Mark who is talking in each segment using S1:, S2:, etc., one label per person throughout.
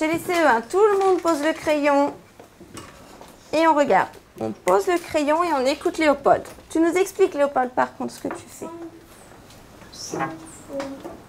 S1: chez les CE1, tout le monde pose le crayon et on regarde. On pose le crayon et on écoute Léopold. Tu nous expliques, Léopold, par contre, ce que tu fais.
S2: 5 fois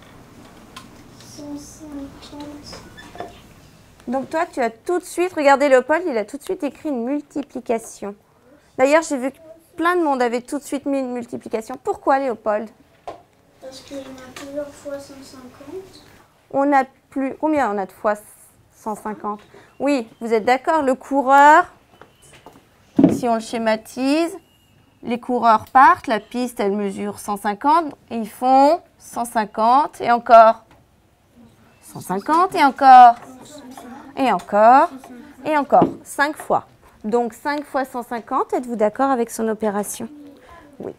S2: 150.
S1: Donc toi, tu as tout de suite, regardez Léopold, il a tout de suite écrit une multiplication. D'ailleurs, j'ai vu que plein de monde avait tout de suite mis une multiplication. Pourquoi, Léopold?
S2: Parce qu'il y en a plusieurs fois 150.
S1: On a plus... Combien on a de fois 150? Oui, vous êtes d'accord, le coureur, si on le schématise, les coureurs partent, la piste, elle mesure 150, et ils font 150, et encore 150, et encore, et encore, et encore, 5 fois. Donc 5 fois 150, êtes-vous d'accord avec son opération? Oui.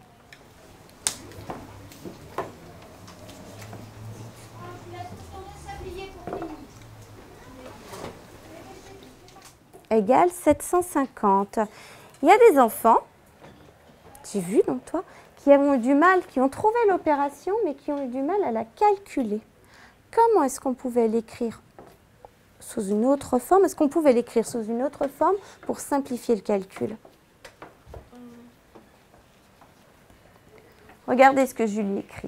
S1: Égale 750. Il y a des enfants, j'ai vu donc toi, qui ont eu du mal, qui ont trouvé l'opération, mais qui ont eu du mal à la calculer. Comment est-ce qu'on pouvait l'écrire sous une autre forme? Est-ce qu'on pouvait l'écrire sous une autre forme pour simplifier le calcul? Regardez ce que Julie écrit.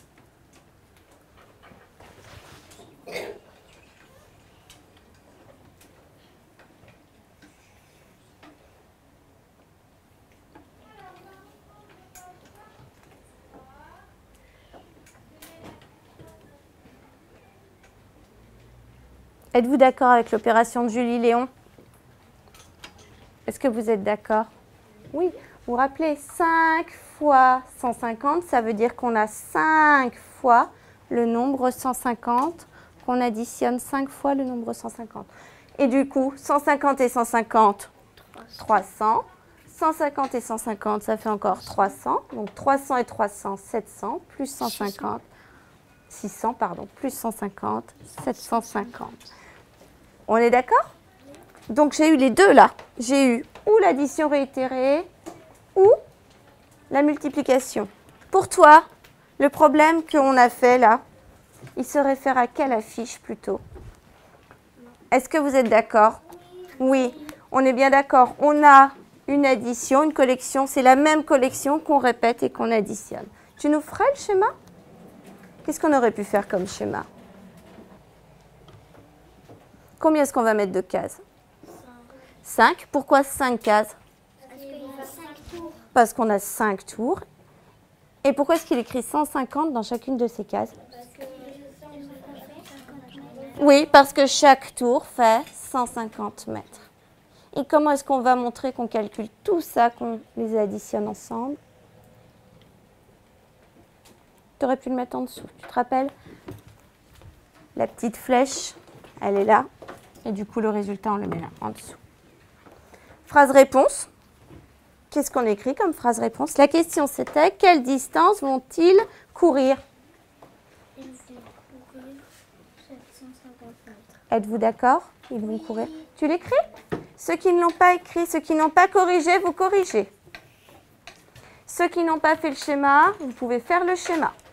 S1: Êtes-vous d'accord avec l'opération de Julie Léon? Est-ce que vous êtes d'accord? Oui. Vous vous rappelez, 5 fois 150, ça veut dire qu'on a 5 fois le nombre 150, qu'on additionne 5 fois le nombre 150. Et du coup, 150 et 150, 300. 150 et 150, ça fait encore 300. Donc 300 et 300, 700, plus 150, 600, pardon, plus 150, 750. On est d'accord? Donc j'ai eu les deux là. J'ai eu ou l'addition réitérée ou la multiplication. Pour toi, le problème qu'on a fait là, il se réfère à quelle affiche plutôt? Est-ce que vous êtes d'accord? Oui, on est bien d'accord. On a une addition, une collection. C'est la même collection qu'on répète et qu'on additionne. Tu nous ferais le schéma? Qu'est-ce qu'on aurait pu faire comme schéma? Combien est-ce qu'on va mettre de cases? 5. Pourquoi 5 cases?
S2: Parce qu'il y a 5 tours.
S1: Parce qu'on a 5 tours. Et pourquoi est-ce qu'il écrit 150 dans chacune de ces cases?
S2: Parce que 150 mètres.
S1: Oui, parce que chaque tour fait 150 mètres. Et comment est-ce qu'on va montrer qu'on calcule tout ça, qu'on les additionne ensemble? Tu aurais pu le mettre en dessous. Tu te rappelles? La petite flèche, elle est là. Et du coup, le résultat, on le met là, en dessous. Phrase-réponse. Qu'est-ce qu'on écrit comme phrase-réponse? La question, c'était quelle distance vont-ils courir?
S2: Ils vont courir 750 mètres.
S1: Êtes-vous d'accord? Ils vont courir. Tu l'écris? Ceux qui ne l'ont pas écrit, ceux qui n'ont pas corrigé, vous corrigez. Ceux qui n'ont pas fait le schéma, vous pouvez faire le schéma.